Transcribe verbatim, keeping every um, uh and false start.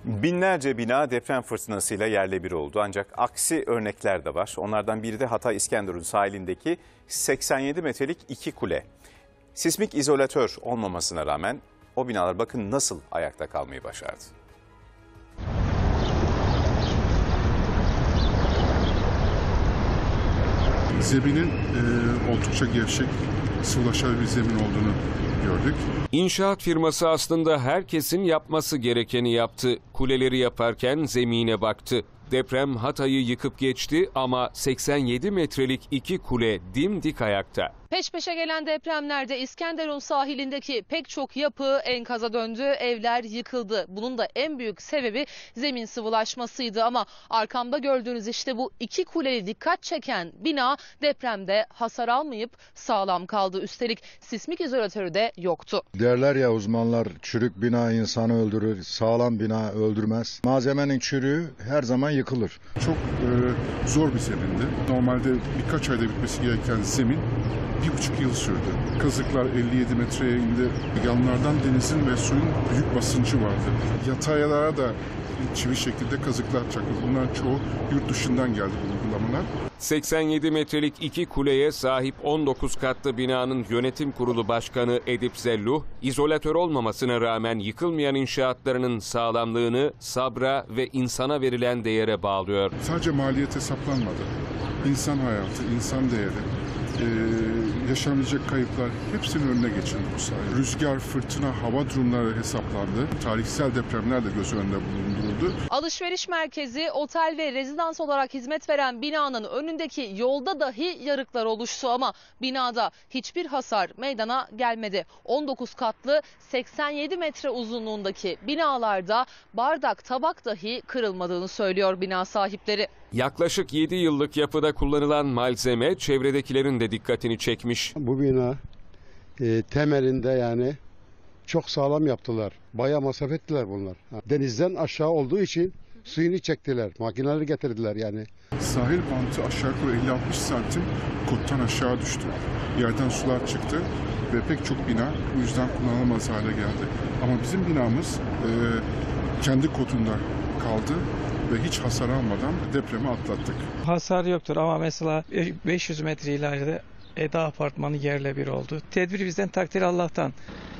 Binlerce bina deprem fırtınasıyla yerle bir oldu. Ancak aksi örnekler de var. Onlardan biri de Hatay İskenderun sahilindeki seksen yedi metrelik iki kule. Sismik izolatör olmamasına rağmen o binalar bakın nasıl ayakta kalmayı başardı. Zeminin e, oldukça gevşek, sıvılaşan bir zemin olduğunu gördük. İnşaat firması aslında herkesin yapması gerekeni yaptı. Kuleleri yaparken zemine baktı. Deprem Hatay'ı yıkıp geçti ama seksen yedi metrelik iki kule dimdik ayakta. Peş peşe gelen depremlerde İskenderun sahilindeki pek çok yapı enkaza döndü, evler yıkıldı. Bunun da en büyük sebebi zemin sıvılaşmasıydı ama arkamda gördüğünüz işte bu iki kuleli dikkat çeken bina depremde hasar almayıp sağlam kaldı. Üstelik sismik izolatörü de yoktu. Derler ya uzmanlar, çürük bina insanı öldürür, sağlam bina öldürmez. Malzemenin çürüğü her zaman yıkılır. Çok e, zor bir zemindi. Normalde birkaç ayda bitmesi gereken zemin bir buçuk yıl sürdü. Kazıklar elli yedi metreye indi. Yanlardan denizin ve suyun büyük basıncı vardı. Yataylara da çivi şekilde kazıklar çakıldı. Bunlar çoğu yurt dışından geldi bu uygulamalar. seksen yedi metrelik iki kuleye sahip on dokuz katlı binanın yönetim kurulu başkanı Edip Zelluh, izolatör olmamasına rağmen yıkılmayan inşaatlarının sağlamlığını sabra ve insana verilen değere bağlıyor. Sadece maliyet hesaplanmadı. İnsan hayatı, insan değeri, Ee, yaşanacak kayıplar hepsinin önüne geçildi bu sayede. Rüzgar, fırtına, hava durumları hesaplandı. Tarihsel depremler de göz önünde bulunduruldu. Alışveriş merkezi, otel ve rezidans olarak hizmet veren binanın önündeki yolda dahi yarıklar oluştu ama binada hiçbir hasar meydana gelmedi. on dokuz katlı seksen yedi metre uzunluğundaki binalarda bardak, tabak dahi kırılmadığını söylüyor bina sahipleri. Yaklaşık yedi yıllık yapıda kullanılan malzeme çevredekilerin de dikkatini çekmiş. Bu bina e, temelinde yani çok sağlam yaptılar. Bayağı masraf ettiler bunlar. Denizden aşağı olduğu için suyunu çektiler. Makineleri getirdiler yani. Sahil bantı aşağı yukarı elli altmış santim kottan aşağı düştü. Yerden sular çıktı ve pek çok bina bu yüzden kullanılamaz hale geldi. Ama bizim binamız e, kendi kotunda kaldı ve hiç hasar almadan depremi atlattık. Hasar yoktur ama mesela beş yüz metre ileride Eda Apartmanı yerle bir oldu. Tedbir bizden, takdir Allah'tan.